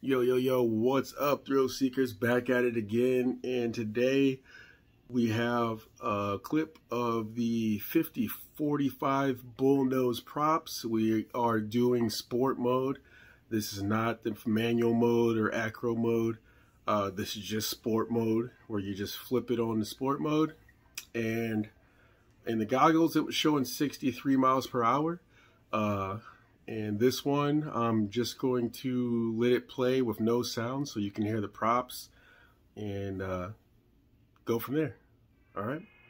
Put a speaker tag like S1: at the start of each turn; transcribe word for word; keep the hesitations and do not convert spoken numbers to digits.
S1: Yo, yo, yo, what's up, thrill seekers? Back at it again. And today we have a clip of the fifty forty-five bullnose props. We are doing sport mode. This is not the manual mode or acro mode. Uh, this is just sport mode, where you just flip it on the sport mode. And in the goggles, it was showing sixty-three miles per hour. Uh, And this one, I'm just going to let it play with no sound so you can hear the props and uh, go from there. All right.